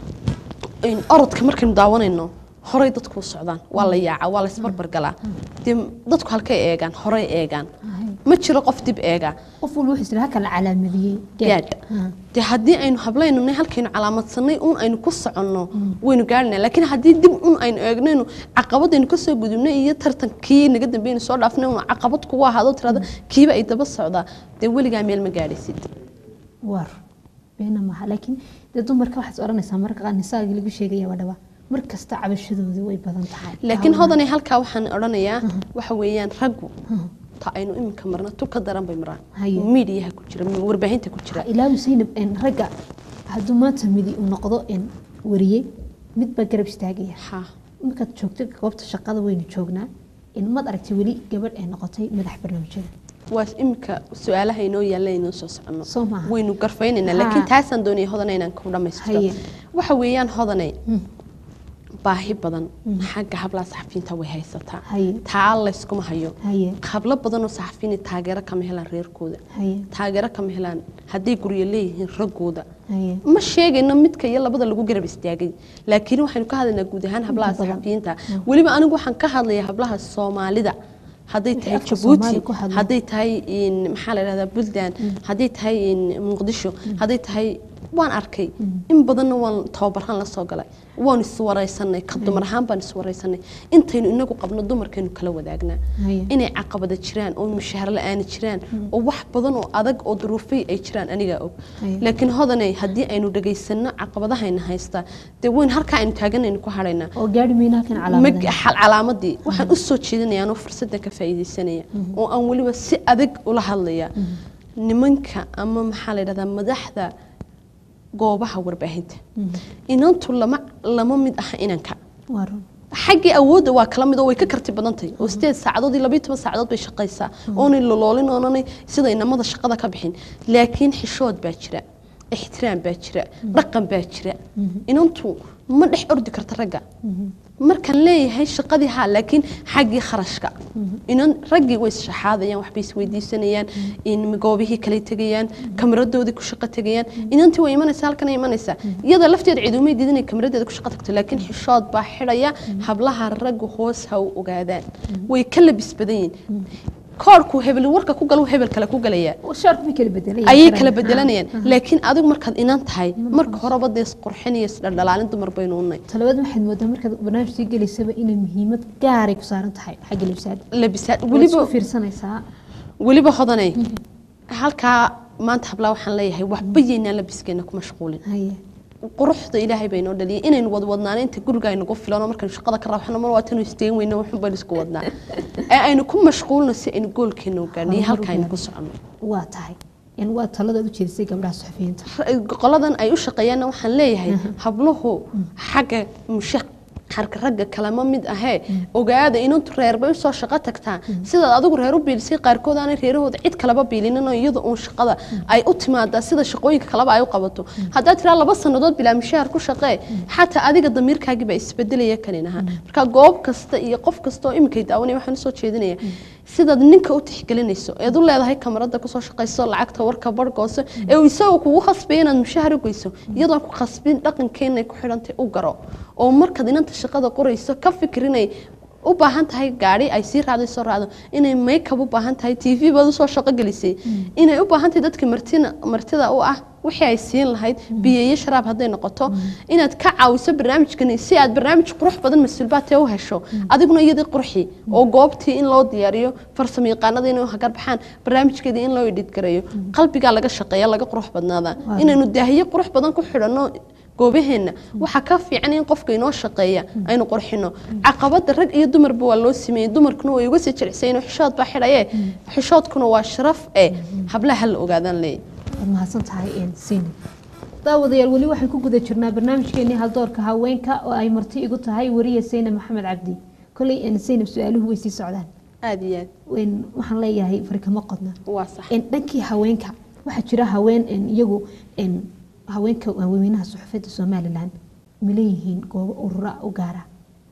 in orodka markaynu daawanayno horay dadku u socdaan waa la yaaca waa la isbarbar galaa de dadku halkay eegaan horay eegaan ma jiro qof dib eega qof walba wuxuu isla kala calaamadiyay gaad de hadii aynu hablayno halkaynu calaamadsanay uun aynu ku soconno waynu gaarnaa laakiin hadii dib uun aynu eegnayno caqabadaynu ka soo gudubnay iyo tartankii naga dambeeyay soo dhaafnay uun caqabad ku waa hado tirada kiiba ay daba socdaa de waliga meel ma gaadhaysid war beena ma laakiin de dumarka waxaad oranaysaa marka qanisaga lagu sheegay wadaba markasta cabashadoodu way badan tahay laakiin hodanay halka waxaan oranayaa waxa weeyaan raggu ta aynu imka marna tu ka daran bay maraan media ku jira warbaahinta ku jira ilaa Zainab in raga haduu maanta midi u noqdo in wariyay mid ba garab istaagaya ha marka joogto goobta shaqada waynu joognaa in mad aragtay wali gabadh ay noqotay madax barnaamijyada waas imka su'aalaha inoo yaalayno soo socono waynu garfaynayna laakiin taasan doonay hodanay inaan ku dhameystiro waxa weeyaan hodanay baahi badan xagga habla saxafiinta way haysataa taa la iskuma hayo habla badan oo saxafiin taageero kama helaan reerkooda taageero kama helaan hadii guriga leeyihiin ragooda ma sheegayno midka iyo labada lagu garab istaagay laakiin waxaan ka hadlaynaa guud ahaan hablaha saxafiinta waliba anigu waxaan ka hadlayaa hablaha Soomaalida hadday tahay Djibouti hadday tahay in maxaa la yiraahdaa Buntland hadday tahay in Muqdisho hadday tahay waan arkay in badan waan tababaran la soo galay waan is wareysanay ka dumar ahaan baan is wareysanay intaynu inagu qabno dumarkeenu kala wadaagna inay caqabada jiraan oo mushaar la'aan jiraan oo wax badan oo adag oo duruufay ay jiraan aniga og laakiin hodanay hadii aynu dhageysano caqabadahayna haysta de weyn halka aynu taaganayno ku harayna oo gaadhmayna halkan calaamad xal calaamadii waxaan u soo jeedinayaa fursada ka faa'iideysanaya oo aan waliba si adag ula hadlaya nimanka ama maxaa la yiraahdaa madaxda goobaha warbaahinta inantu lama lama mid ah inanka waran xaggi awoodda waa kala mid oo way ka karti badan tahay oo sideed saacadood iyo laba iyo toban saacadood bay shaqaysaa oo in loolin oonay sida inamada shaqada ka bixin laakiin xishood baa jira ixtiraam baa jira dhaqan baa jira inantu ma dhex ordi karta ragga markan leeyahay shaqadii ha laakiin xaggi kharashka inan raggi way shaxaadayaan wax bay isweydiisanayaan in goobihii kale tagayaan kameradoodii ku shaqo tagayaan inantii way imanaysaa halkan ay imanaysaa iyada lafteeda ciidamay diidanay kameradeeda ku shaqo tagto laakiin xishood baa xidhaya hablaha raggu hoos ha u ogaadaan way kala bisbadayn koorku hebel warka ku galo hebel kale ku galaya oo sharf mi kala bedelayaan ay kala bedelanayaan laakiin adigu markaad inaan tahay marka horeba dees qurxinaysa dhaldhalaalin dumar baynu unay talabad waxaad moodaa markaad barnaamij sii galeysaba in muhiimad gaar ah ku saaran tahay xagga labsaad labsaad waliba fiirsanaysaa waliba hodanay halka maanta habla waxaan leeyahay waxba yeena labiskeena ku mashquulin quruxda ilaahay bayno dhaliyay inaynu wad wadnaan inta guriga aynu ku filano markaan shaqada ka rawaxno mar waa tan isteen weyna waxun baan isku wadnaa ee aynu ku mashquulno si aynu goolkeena u gaarnay halka aynu ku socono waa tahay in waa talada u jeedisay gabdhaha saxafiyiinta qoladan ay u shaqeeyaan waxaan leeyahay habluhu xagga mushaq harka ragga kalama mid ahee ogaada inuu reer bay soo shaqo tagtaa sida adigu reer u biilisay qaarkood aan reerahooda cid kalaba biilinin oo iyada oo shaqada ay u timaada sida shaqooyinka kalaba ay u qabato hadaa tira laba sanadood bilaa mishaar ku shaqee xataa adiga damiirkaaga ba isbedelaya kaninaha marka goob kasta iyo qof kasta oo imikay daawanay waxaan soo jeedinaya sida ninka u tixgelinayso ee u leedahay kamarada ku soo shaqeyso lacagta warka bargooso ee uu isagu kugu khasbay inaad mishaar u geyso iyadoo ku khasbin dhaqankeena ku xidhantay u garo oo marka dinanta shaqada qorayso ka fikrinay u baahan tahay gaari ay si raacdo soo raacdo inay makeup u baahan tahay T V badu soo shaqo galisay inay u baahan tahay dadka martina martida u ah wixii ay siin lahayd biyeeye sharaab haday noqoto inaad ka caawiso barnaamijkan si aad barnaamij qurux badan mas'uuliyad u hesho adiguna iyadii qurxi oo goobtii in loo diyaariyo farsamo yaqaanada inay hagar baxaan barnaamijkeedii in loo edit gareeyo qalbiga laga shaqeeyo laga qurux badnaada inaynu daahiye qurux badan ku xidhano goobaheena waxa ka fiican in qofka inoo shaqeeya aynu qurxino caqabada rag iyo dumarba waa loo sameeyay dumarkuna way uga sii jilcsan inuu xishood ba xidhaye xishoodkuna waa sharaf ee hablaha la ogaadaan leey ma hasan tahay in siin daawadayaal wali waxaan ku guda jirnaa barnaamijkeeni hal doorka haweenka oo ay marti igu tahay wariye Sayna Maxamed Cabdi kulay in Sayna su'aaluhu way sii socdaan aad iyo aad in waxaan leeyahay farkama qodna waa sax in dhankii haweenka waxa jira haween in iyagu in haweenka haweenaha suxufada Soomaaliland mileeyihiin goob urura u gaara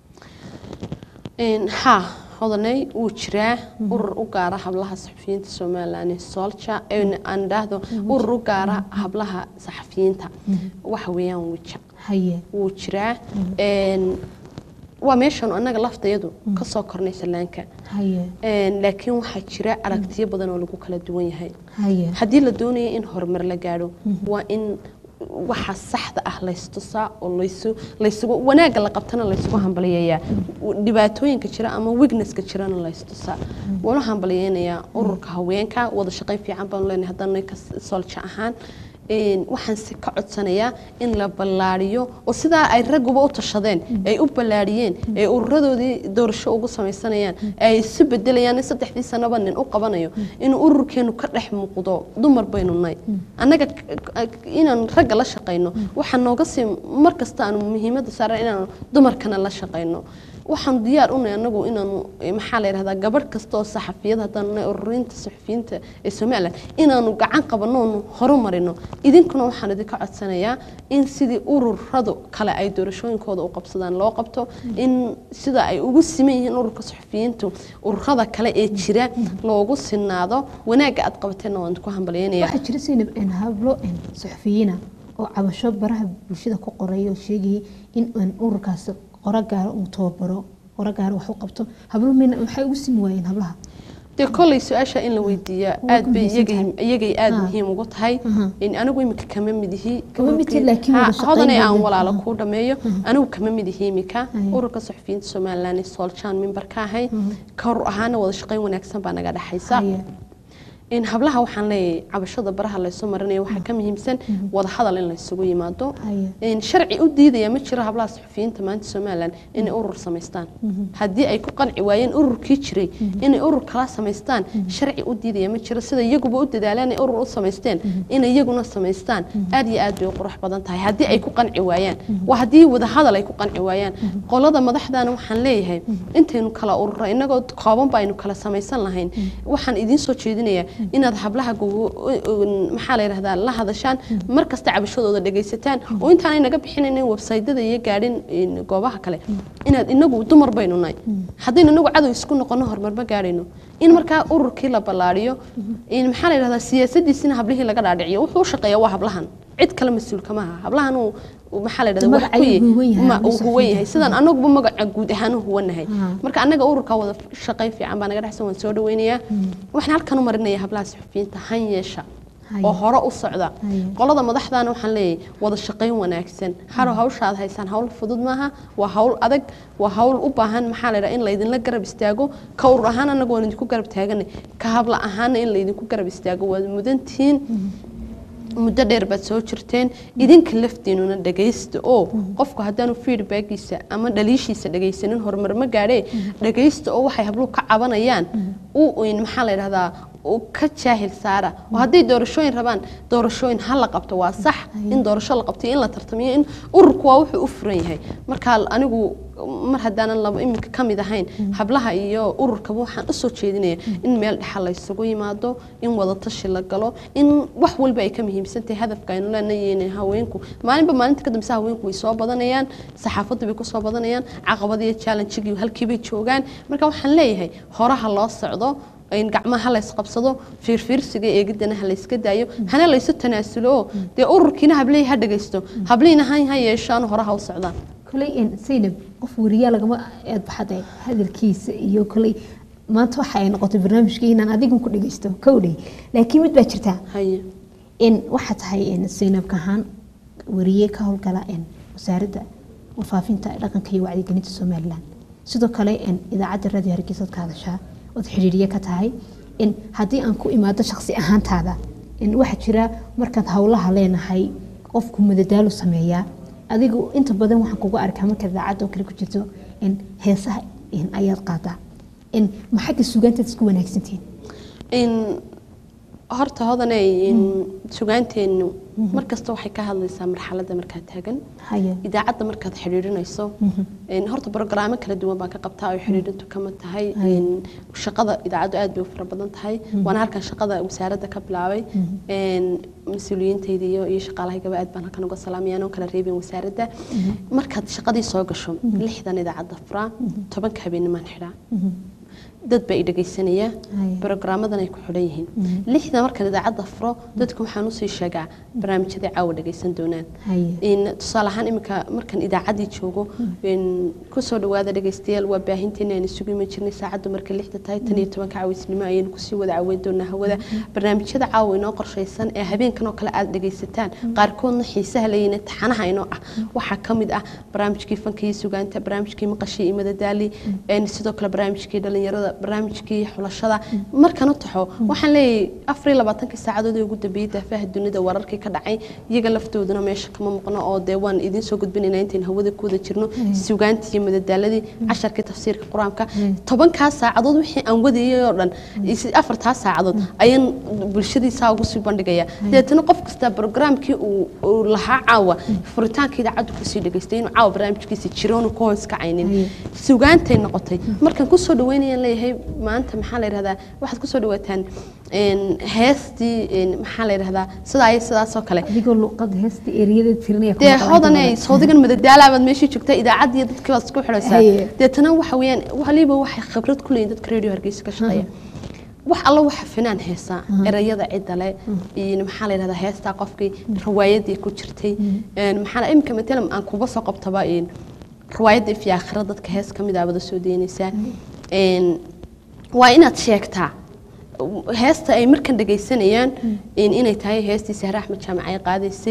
in ha hodanay uu jiraa urur u gaara hablaha saxafiyiinta Soomaaliland Solcha ee aan dhaahdo urur u gaara hablaha saxafiyiinta waxa weeyaan wajah haye uu jiraa een waa meeshan anaga laftayadu ka soo kornay salaanka haye een laakiin waxa jira aragtiyo badan oo lagu kala duwan yahay haye hadii la doonayo in horumar la gaaro waa in waxa saxda ah la istusaa oo laysu laysugu wanaaga la qabtana la isugu hambaliyeeyaa dhibaatooyinka jira ama weaknesska jirana la istusaa wala hambaliyeeyaa ururka haweenka wada shaqayn fiican baan leenahay haddana ka Solcha ahaan een waxaan si ka codsanayaa in la ballaariyo oo sida ay raguba u tashadeen ay u ballaariyeen ee ururadoodii doorasho ugu sameysanayaan ay si bedelayaan saddexdii sanaba nin u qabanayo in ururkeenu ka dhex muuqdo dumar baynu nay anaga inaan rag la shaqeyno waxa nooga si markasta aan muhiimada saaran inaan dumarkana la shaqeyno waxaan diyaar u nahay anagu inaan maxaa la yiraahdaa gabadh kasto saxafiyad hadan ururinta saxafiyiinta ee Soomaaliland inaanu gacan qabano horumarino idinkuna waxaan idinka codsanayaa in sidii ururadu kale ay doorashooyinkooda u qabsadaan loo qabto in sida ay ugu simeeyeen ururka saxafiyiintu ururada kale ee jira loogu sinaado wanaaga aad qabateena waan ku hambalyeynaya waxa jira sinab in hablo in saxafiyiina oo cabasho baraha bulshada ku qorayo sheegay in ururkaas qoragaar uu toobaro qoragaar wax u qabto hablo min waxay ugu sim waayeen hablaha de kulay su'aasha in la weydiiyo aad bay iyagay iyagay aad muhiim ugu tahay in anigu imika kama midihi kama midii laakiin wada shaqeyn aan walaalo ku dhameeyo anigu kama midihi imika ururka saxafiyiinta Soomaaliland Solchan member ka ahay kor ahaan wada shaqeyn wanaagsan baa naga dhaxaysa in hablaha waxaan leeyahay cabashada baraha la soo marinayo waxa ka muhiimsan wada hadal in la isugu yimaado in sharci u diidaya ma jiro hablaha saxafiyiinta maanta Soomaaliland in urur sameystaan hadii ay ku qanci waayeen ururkii jiray in urur kala sameystaan sharci u diidaya ma jiro sida iyaguba u dadaalaan in urur u sameysteen in iyaguna sameystaan aad iyo aad bay qurux badan tahay hadii ay ku qanci waayaan waa hadii wada hadal ay ku qanci waayaan qolada madaxdaana waxaan leeyahay intaynu kala urur inagoo kooban baynu kala sameysan lahayn waxaan idin soo jeedinayaa inaad hablaha maxaa la yiraahdaa la hadashaan markasta cabashadooda dhageysataan oo intaan ay naga bixinayeen website-dada iyo gaadhin goobaha kale inaad inagu dumar baynu nahay hadayna inagu cadow isku noqono horumar ma gaarayno in marka ururkii la ballaariyo in maxaa la yiraahdaa siyaasadiisina hablihii laga dhaadhiciyo wuxuu shaqeeyaa waa hablahan cid kale mas'uul kama aha hablahan uu maxaa la yiraahdaa wax ku ma uu huwayahay sidaan anagu magaca guud ahaan u huwanahay marka anaga ururka wada shaqay fiican baa naga dhaxsan waan soo dhaweynayaa waxaan halkan u marinayaa hablaha saxafiyiinta han yeesha oo hore u socda qolada madaxdaana waxaan leeyahay wada shaqayn wanaagsan haro hawshaad haysan hawl fudud maaha waa hawl adag waa hawl u baahan maxaa la yiraahdaa in la idin la garab istaago ka urur ahaan anagu waan idinku garab taaganay ka habla ahaan in la idinku garab istaago waa mudantiin muddo dheer baad soo jirteen idinka laftiinuna dhageysta oo qofku hadaanu feedbackiisa ama dhaliishiisa dhageysanin horumar ma gaadhay dhageysta oo waxay habluhu ka cabanayaan uu in maxaa la yiraahdaa oo ka jaahil saara oo hadii doorashooyin rabaan doorashooyin hal la qabto waa sax in doorasho la qabto in la tartamiyo in ururku waa wuxuu u furan yahay marka anigu mar haddaanan laba iminka ka mid ahayn hablaha iyo ururkaba waxaan u soo jeedinaya in meel dhaxal la isugu yimaado in wada tashi la galo in wax walba ay ka muhiimsan tahay hadafka aynu leenahay haweenku maalinba maalinta ka dambaysa haweenku way soo badanayaan saxaafadda bay ku soo badanayaan caqabado iyo challenge-gii halkii bay joogaan marka waxaan leeyahay horaha loo socdo in gacmaha la isqabsado fiirfiirsiga eegidana la iska daayo hana la isu tanaasulo de ururkiina hablay ha dhageysto hablayna han ha yeeshaan horaha u socdaan kulay in Zainab qof wariya lagama eed baxday hadalkiisa iyo kulay maanta waxa ay noqotay barnaamijkeena adigu ku dhageysto kowdhay laakiin mid baa jirta haye in waxa tahay in Zainab kahan wariye ka howlgala in wasaaradda wafaafinta dhaqanka iyo wacyigelinta Soomaaliland sidoo kale in idaacadda raadiyo Hargeysa ka hadashaa oo xiriiriye ka tahay in hadii aan ku imaado shakhsi ahaantaada in waxa jira markaad hawlaha leenahay qofku madadaalo sameeyaa adigu inta badan waxaan kugu arkaa marka idaacadda oo kale ku jirto in heesaha in ayaad qaadaa in maxaa suugaanta isku wanaagsantiin in horta hodanay in suugaanteenu markasta waxay ka hadlaysaa marxaladda marka taagan haye idaacadda markaad xiriirinayso in horta barnaamijyo kala duwan baan ka qabtaa oo xiriirintu kama tahay in shaqada idaacaddu aad bay u fara badan tahay waana halkan shaqada wasaaradda ka bilaabay in mas'uuliyiintayda iyo iyo shaqaalahayga aad baan halkan uga salaamayaan oo kala reebin wasaaradda markaad shaqadii soo gasho lixdan idaacadda fura toban ka habeenimo xidhaa dad bay dhageysanaya barnaamijyadan ay ku xidhan yihiin lixda marka idaacadda furo dadku waxaan u sii sheegaa barnaamijyada caawa dhageysan doonaan in tusaale ahaan imika markan idaacaddii joogo in ku soo dhawaada dhageystayaal waa baahinteena aan isugu iman jirnay saacadda marka lixda tahay tan iyo toban ka caawisnimo ayaan ku sii wada caweyn doonaa hawada barnaamijyada caawa inoo qorshaysan ee habeenkan oo kale aad dhageysataan qaarkoodna xiisaha leeyina taxanaha inoo ah waxa ka mid ah barnaamijkii fanka iyo suugaanta barnaamijkii maqashii iyo madadaali in sidoo kale barnaamijkii dhalinyarada barnaamijkii xulashada markan u taxo waxaan leeyahay afar iyo labaatan saacadood ee ugu dambeeyay daafaha dunida wararkii ka dhacay iyaga laftooduna meesha kama maqno oo deewaan idin soo gudbinaynaa intaan hawada ku wada jirno suugaantii iyo madadaaladii casharkii tafsiirka quraanka toban ka saacadood wixii aan wadayay oo dhan afar ta saacadood ayaan bulshadiisa ugu sii bandhigaya deetana qof kasta barnaamijkii uu lahaa caawa furitaankii idaacaddu ku sii dhageystay inuu caawa barnaamijkiisa jiroon ku hoos ka caynin suugaantay noqotay markan ku soo dhaweynayaan leeyahay maanta maxaa la yiraahdaa waxaad ku soo dhawaataan in heestii in maxaa la yiraahdaa sida ay sidaas oo kale adigoo luqad heestii eriyada tirinaya de hodanay soodigan madadaalaabad meeshii joogta idaacadii dadkii waad isku xiraysaa deetana waxa weeyaan waliba waxay khibrad ku leeyihiin dadka radio Hargeysa ka shaqeeya wax alla waxa finaan heesa erayada cid leh in maxaa la yiraahdaa heesta qofkii riwaayadii ku jirtay in maxaa imka matalan aan kuba soo qabtaba in riwaayadii fi aakhirada dadka hees kamid ah wada soo deynaysa in waa inaad sheegtaa heesta ay markan dhageysanayaan in inay tahay heestii Sahra Axmed Jaamac qaadaysay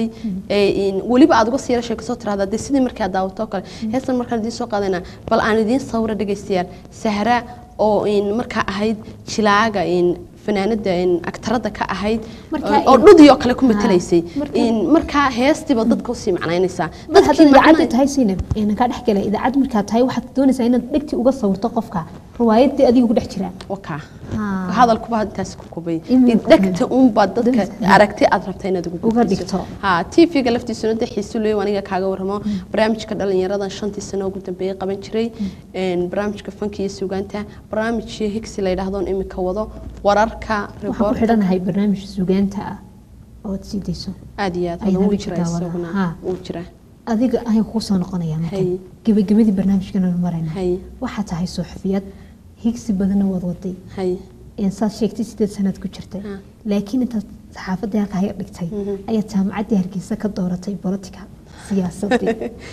in waliba aad uga sii sheekayso tiraahdaa de sidii markaa daawato kale heestan markaan idin soo qaadana bal aan idin sawir dhageystayaal Sahra oo in markaa ahayd jilaaga in fanaanada in aktarada ka ahayd oo dhudiyo kale ku matalaysay in markaa heestiba dadka u sii macnaynaysa dadkii idaacadda tahay Zainab in ka dhax galay idaacad markaa tahay waxaad doonaysaa inaad dhigti uga sawirto qofka riwaayadii adigu ku dhex jira waka hadalku baa intaas ku kubay dhigta uun baa dadka aragti aad rabtay inaad uga dhigto ha T V-ga laftiisuna de xiiso leeyahay aniga kaaga waramo barnaamijka dhalinyarada shantii sano ugu dambeeyay qaban jiray in barnaamijka fanka iyo suugaanta barnaamijkii Higsi la yiraahdo imika wado wararka report ku xidhanahay barnaamij suugaanta ah oo sidayso aad iyo aad ugu jira isaguna uu jira adiga ay ku soo noqonayaan gabagabadii barnaamijkan oo marayna waxa tahay suxufiyad Higsi badan wad waday hay in saad sheegtay sideed sanad ku jirtay laakiin inta saxaafadda halka ay dhigtay ayaa jaamacadda Hargeysa ka dooratay political siyaasadda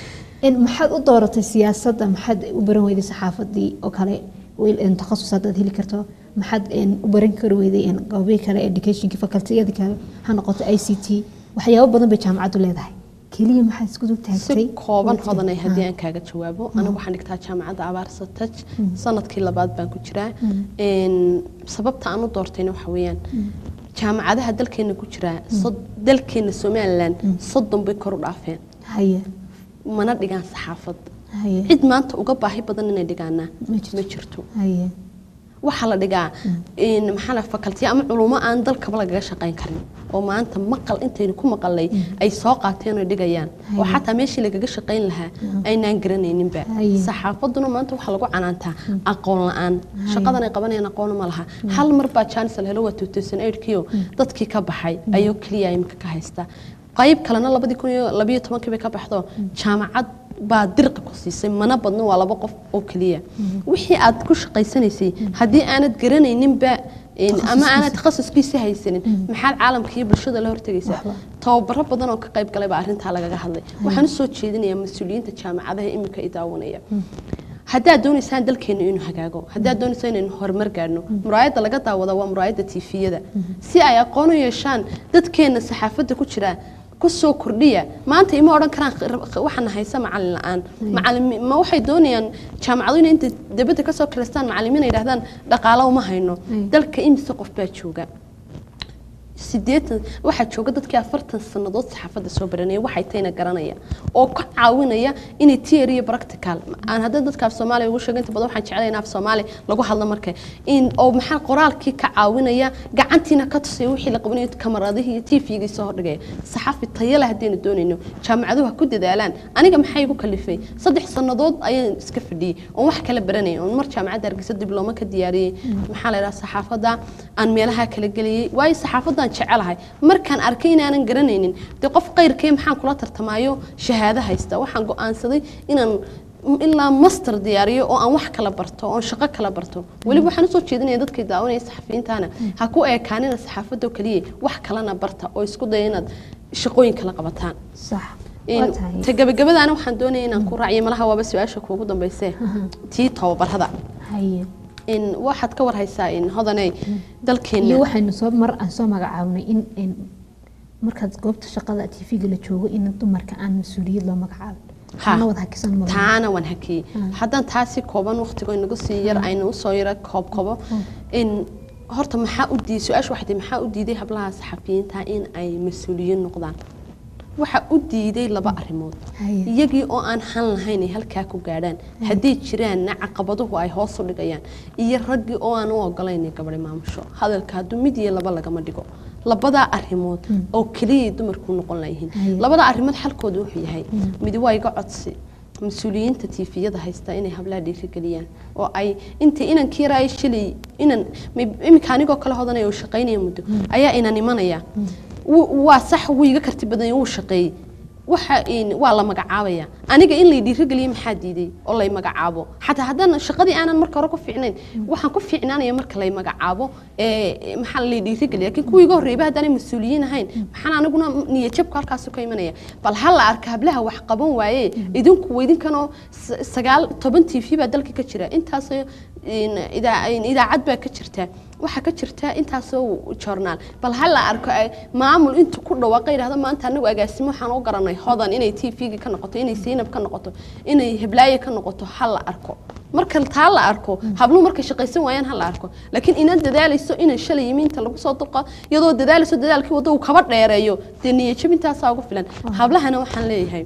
in maxaad u dooratay siyaasadda maxaad u baran weyday saxaafadii oo kale weel in takhasusad heli karto maxaad u baran karo weyday in qowbi kale education faculty-yada kale ha noqoto I C T waxyaabo badan bay jaamacaddu leedahay kaliya maxaa isku taagtay kooban hodanay hadii aan kaaga jawaabo anigu waxaan dhigtaa jaamacadda Abaarsa Taj sanadkii labaad baan ku jiraa in sababta aan u doortayna waxa weeyaan jaamacadaha dalkeena ku jira dalkeena Soomaaliland soddon bay kor u dhaafeen haye mana dhigaan saxaafad haye cid maanta uga baahi badan inay dhigaana ma jirto haye waxa la dhigaa in maxaa la fakaltiya ama culumo aan dalkaba lagaga shaqayn karin oo maanta maqal intaynu ku maqalnay ay soo qaateen oo dhigayaan oo xataa meeshii lagaga shaqayn lahaa aynaan garanayninba saxaafaduna maanta waxa lagu canaantaa aqoon la'aan shaqadan ay qabanayaan aqoon ma laha hal mar baa chance la helo waa two thousand eight kiyo dadkii ka baxay ayuu kaliya imka ka haysta qayb kalena labadii kun iyo laba iyo toban bay ka baxdo jaamacad baa dirqa ku siisay mana badno waa laba qof oo kaliya wixii aad ku shaqaysanaysay hadii aanad garanaynin ba ama aanad takhasuskiisa haysanin maxaa caalamka iyo bulshada la hortagaysa tababaro badan oo ka qayb galay baa arinta lagaga hadlay waxaan soo jeedinayaa mas'uuliyiinta jaamacadaha imika ay daawanaya hadaa doonaysaan dalkeena inuu hagaago hadaa doonaysaan inuu horumar gaarno muraayada laga daawado waa muraayada tifiyada si ay aqoon u yeeshaan dadkeena saxaafada ku jira kusoo kordhiya maanta ima oran karaan waxaan haysa macallin la'aan macallin ma waxay doonayaan jaamacadu inay inta dibadda ka soo kiristaan macallimiin ay yiraahdaan dhaqaale uma hayno dalka imisa qof baa jooga sideetan waxa jooga dadkii afartan sanadood saxaafada soo baranay waxay tayna garanaya oo ka caawinaya inay theory iyo practical aan hadda dadka Soomaaliya ugu sheegay inta badan waxaan jecelahay in af Soomaali lagu hadlo markay in oo maxaa qoraalkii ka caawinaya gacantiina ka tusay wixii la qabanayo kamaradaha T V-ga soo hordhigay saxaafid tayo leh hadii doonayno jaamacaduhu ku dadaalaan aniga maxay igu kalifay saddex sanadood ayaan iska fadhiyay oo wax kala baranay oo mar jaamacad Hargeysa diblooma ka diyaariyay maxaa la yiraahdaa saxaafada aan meelaha kala galiyay way saxaafada jecelahay markaan arkay inaanan garanaynin de qof qeyrkay maxaan kula tartamayo shahaado haysta waxaan go'aansaday inaan ilaa master diyaariyo oo aan wax kala barto oo shaqo kala barto waliba waxaan soo jeedinayaa dadka daawanaya saxafiyiintana ha ku eekaanina saxaafada kaliya wax kalena barta oo isku day inaad shaqooyin kala qabataan sax tagabagabadana waxaan doonayaa inaan ku raaciyo malaha waaba su'aasha kuugu dambeysay tii tababarada haye in waxaad ka war haysaa in hodanay dalkeena iyo waxaynu soo mar aan soo magacaabnay in in markaad goobta shaqada T V-ga la joogo in dumarka aan mas'uuliyad loo magacaabo taana wada hakisan ma taana wan haki hadan taasi kooban waqtiga inagu sii yar aynu soo yara koob koobo in horta maxaa u diiday su'aashu waxay maxaa u diiday hablaha saxafiyiinta in ay mas'uuliyad noqdaan waxa u diiday laba arimood iyagii oo aan han lahayn halka ku gaadhaan hadii jiraan caqabaduhu ay hoos u dhigayaan iyo ragii oo aan u ogolayn gabadh maamusho hadalka hadu mid iyo laba laga ma dhigo labada arimood oo kaliya dumarku noqon lahayn labada arimood xalkoodu wuxuu yahay mid waa iga codsi mas'uuliyiinta T V-yada haysta inay hablaha dhiirigeliyaan oo ay inta inan kiiraay shilay inan imikaanigo kala hodanay oo shaqeynaya muddo ayaa inan imanaya waa sax wiiga karti badan uu shaqeey waxa in waa la magacaabaya aniga in la dhiirigeliyo maxaa diiday oo la magacaabo xataa hadan shaqadii aanan marka hore ku fiicnayn waxaan ku fiicnaanaya marka la magacaabo ee maxaa la dhiirigeliyo laakiin kuwiiga horeeyba hadan mas'uuliyiin ahayn maxaan aniguna niyad jabka halkaas ka imanaya bal hal la arka hablaha wax qaban waaye idinku weydinkan oo sagaal toban T V baa dalka ka jira intaas in idaacad baa ka jirta waxa ka jirta intaas oo journal bal hal la arko maamul inta ku dhawaaqay raada maanta anagu agaasimo waxaan u garanay hodan inay T V-ga ka noqoto inay Seenab ka noqoto inay Hiblaaye ka noqoto hal la arko marka taa la arko hablo marka shaqaysan waayaan hal la arko laakiin inaad dadaalayso inay shalay yimiinta lagu soo duqa iyadoo dadaalayso dadaalkii wada uu kaba dheereeyo deniye jabintaas ugu filan hablahana waxaan leeyahay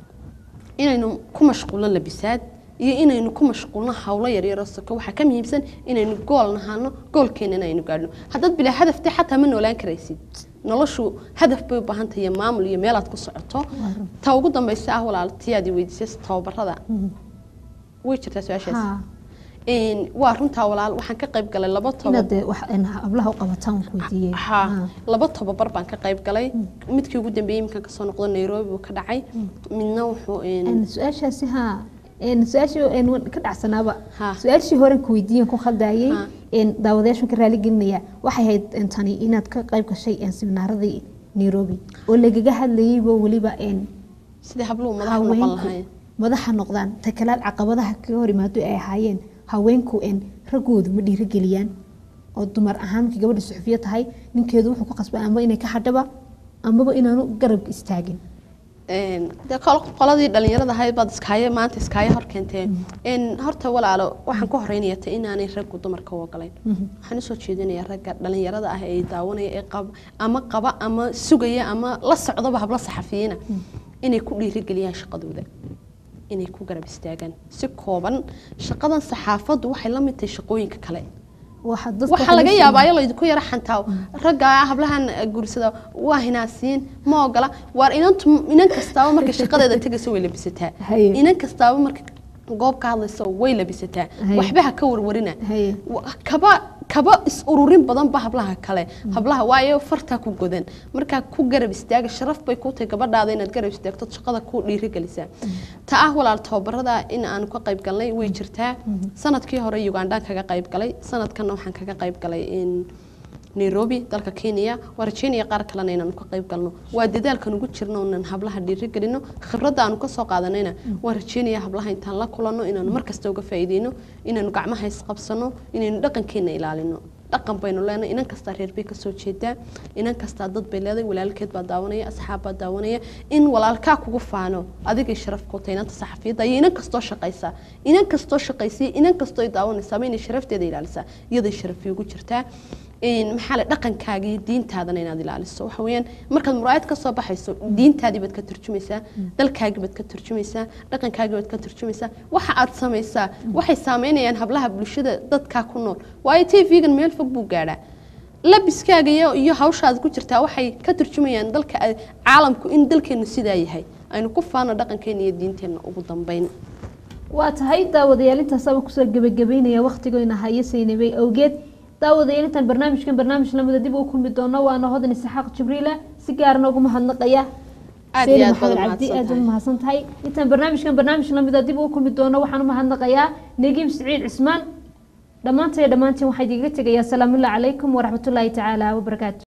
inaynu ku mashquulan labisaad iyo inaynu ku mashquulno hawlo yar yar oo waxa ka muhiimsan inaynu gool nahano goolkeena aynu gaadhno hadad bila hadafta xataa ma noolaan karaysid noloshu hadaf bay u baahan tahay maamul iyo meel aad ku socoto ta ugu dambaysa ah walaaltiyaadi weydiisay tababarada way jirtaa su'aashaas in waa runta walaal waxaan ka qayb galay laba tababar inaad wax in hablaha u qabataan ku weydiiyay ha laba tababar baan ka qayb galay midkii ugu dambeeyay imkan ka soo noqdo Nairobi uu ka dhacay midna wuxuu in su'aashaasi ha in su'aashu in ka dhacsanaaba su'aashii hore ku weydiiyay ku khaldayay in daawadayaashu ka raali gelinaya waxay ahayd intani inaad ka qayb gashay in seminaaradii Nairobi oo lagaga hadlayay waliba in sidii habluhu madaxa noqon lahayn madaxa noqdaan takalaad caqabadaha ka hor imaado ay ahaayeen haweenku in ragoodu ma dhiirigeliyaan oo dumar ahaan markii gabadha suxufiya tahay ninkeedu wuxuu ku qasbay ama inay ka hadhaba amaba inaanu garab istaagin een da qoladii dhalinyarada ahayd baad iskaaye maanta iskaaye hor keentay in horta walaalo waxaan ku horeynayaa inaanay rag dumarka u ogolayn waxaan soo jeedinayaa ragga dhalinyarada ah ee daawanaya ee qab ama qaba ama sugaya ama la socdaba habla saxafiyiina inay ku dhiirigeliyaan shaqadooda inay ku garab istaagaan si kooban shaqadan saxaafadu waxay la mid tahay shaqooyinka kale waxa laga yaabaa in la idinku yara xantaa ragga hablahan guursada waa hinaasiin ma ogola war inantu inan kastaaba marka shaqadeeda tagayso way labisataa inan kastaaba marka goob ka hadlayso way labisataa waxba ha ka warwarina kaba kaba is ururin badan ba hablaha kale hablaha waayo farta ku godan marka ku garab istaaga sharaf bay ku tahay gabadhaada inaad garab istaagto shaqada ku dhiiri galisa ta ah walaal tababarada in aan ka qayb galnay way jirtaa sanadkii hore Uganda kaga qayb galay sanadkan waxaan kaga qayb galay in Nairobi dalka Kenya warjeeniya qaar kale inaan ka qayb galno waa dadaalkan ugu jirno inaan hablaha dhiiri galino khibradda aan ka soo qaadanayna warjeeniya hablaha intaan la kulano inaan markasta uga faa'iideyno inaan gacmaha is qabsano inaan dhaqankeena ilaalino dhaqan baynu leenahay inan kasta reer bay ka soo jeedaa inan kasta dad bay leedahay walaalkeed baa daawanaya asxaab baa daawanaya in walaalka kugu faano adiga sharaf ku tahay inta saxaafiyada iyo inan kasto shaqaysa inan kasto shaqaysay inan kasto ay daawanaysa inay sharafteeda ilaalisa iyada sharaf ugu jirtaa in maxaa dhaqankaaga iyo diintaadana inaad ilaaliso waxa weeyaan markaad muraayad ka soo baxayso diintaadii baad ka turjumaysaa dalkaaga baad ka turjumaysaa dhaqankaaga baad ka turjumaysaa waxa aad samaysaa waxay saameynayaan hablaha bulshada dadka ku nool waayo T V-gan meel fog buu gaaraa labiskaaga iyo iyo hawshaad ku jirtaa waxay ka turjumayaan dalka caalamku in dalkeenu sidaa yahay aynu ku faano dhaqankeena iyo diinteena ugu dambeyn waa tahay daawadayaal intaas aan ku soo gabagabeynaya waqtigoina hayasaynay awgeed daawadayaal intaan barnaamijkan barnaamij lamada dib u kulmi doono waana hodan Isxaaq Jibriil si gaar ah ugu mahadnaqaya aad iyo aad badan aad u mahadsantahay intaan barnaamijkan barnaamij lamada dib u kulmi doono waxaan u mahadnaqayaa Nagiim Saciid Cismaan dhamaantii dhamaantii waxay idiga tagayaa salaamu alaykum wa rahmatullaahi ta'ala wa barakaatuh